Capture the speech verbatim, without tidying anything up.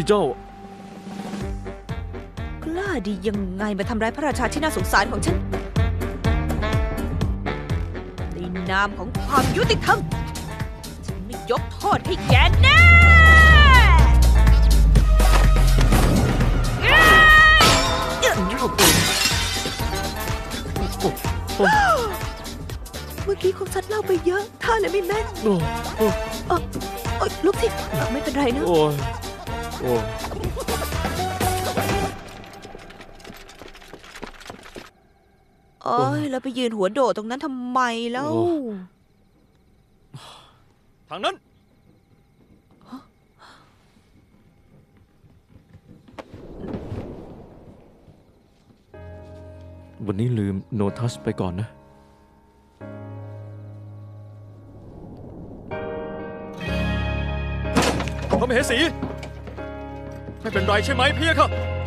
เจ้ากล้าดียังไงมาทำร้ายพระราชาที่น่าสงสารของฉันในนามของความยุติธรรมฉันไม่ยกโทษให้แกแน่เมื่อกี้คงชัดเล่าไปเยอะท่าเลยไม่แม่นโอ้โอ้ลุกสิไม่เป็นไรนะโอ้ยโอ้ยโอ้ยเราไปยืนหัวโดดตรงนั้นทำไมแล้วทางนั้นวันนี้ลืมโนทัสไปก่อนนะพระมเหสีไม่เป็นไรใช่ไหมพี่ค่ะ